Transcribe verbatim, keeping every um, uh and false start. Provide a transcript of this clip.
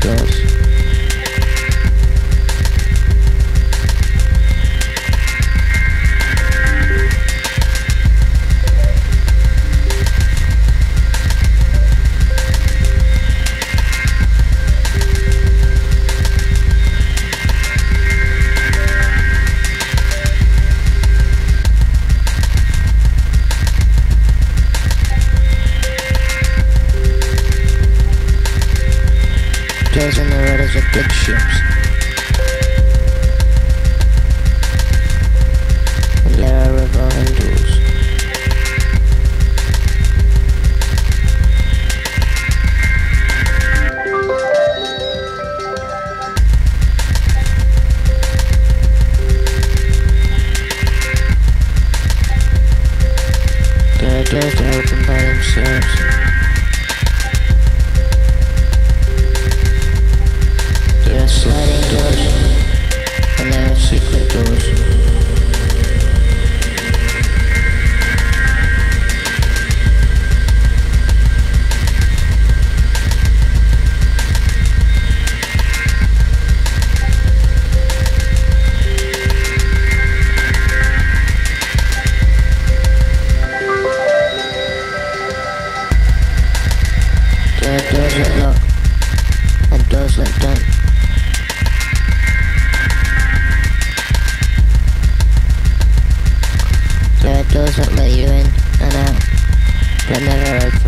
doors. Doors on the rudder of big ships. And there are revolving doors. There are doors that open by themselves. There are sliding doors, and there are secret doors. There are doors that lock, and doors that don't. There are doors that let you in and out, but never open.